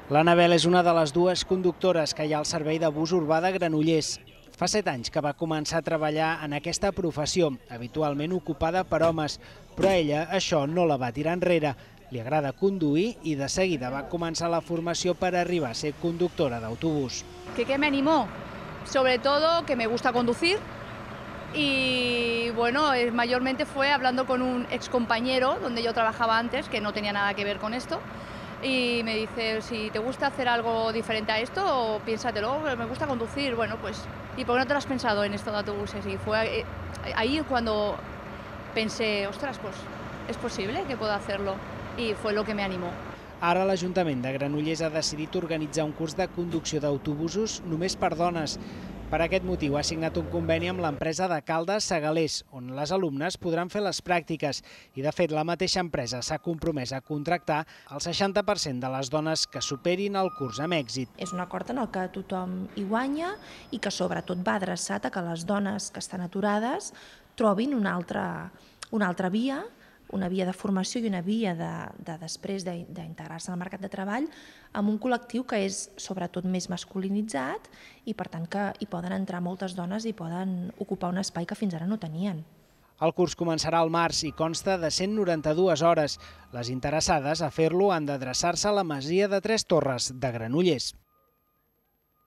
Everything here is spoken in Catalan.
L'Anabel és una de les dues conductores que hi ha al servei de bus urbà de Granollers. Fa 7 anys que va començar a treballar en aquesta professió, habitualment ocupada per homes, però ella això no la va tirar enrere. Li agrada conduir i de seguida va començar la formació per arribar a ser conductora d'autobús. ¿Qué me animó? Sobre todo que me gusta conducir y bueno, mayormente fue hablando con un excompañero donde yo trabajaba antes, que no tenía nada que ver con esto, y me dice, si te gusta hacer algo diferente a esto, piénsatelo, me gusta conducir, bueno, pues, ¿y por qué no te lo has pensado en esto de autobuses? Y fue ahí cuando pensé, ostras, pues es posible que pueda hacerlo, y fue lo que me animó. Ara l'Ajuntament de Granollers ha decidit organitzar un curs de conducció d'autobusos només per dones. Per aquest motiu ha signat un conveni amb l'empresa de Caldes Segalers, on les alumnes podran fer les pràctiques i, de fet, la mateixa empresa s'ha compromès a contractar el 60% de les dones que superin el curs amb èxit. És un acord en el que tothom hi guanya i que sobretot va adreçat a que les dones que estan aturades trobin una altra via, una via de formació i una via de després d'integrar-se al mercat de treball amb un col·lectiu que és sobretot més masculinitzat i per tant que hi poden entrar moltes dones i poden ocupar un espai que fins ara no tenien. El curs començarà al març i consta de 192 hores. Les interessades a fer-lo han d'adreçar-se a la Masia de Tres Torres de Granollers.